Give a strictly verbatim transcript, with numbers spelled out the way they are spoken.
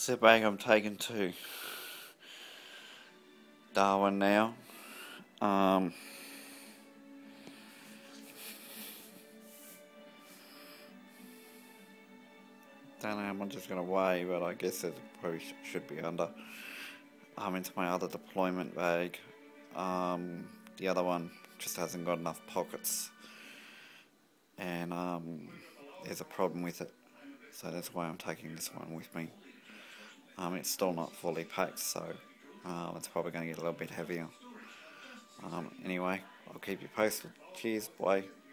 This is the bag I'm taking to Darwin now. Um, don't know how much it's going to weigh, but I guess it probably sh should be under. Um, into my other deployment bag. Um, the other one just hasn't got enough pockets, and um, there's a problem with it, so that's why I'm taking this one with me. Um, it's still not fully packed, so uh, it's probably going to get a little bit heavier. Um, anyway, I'll keep you posted. Cheers, bye.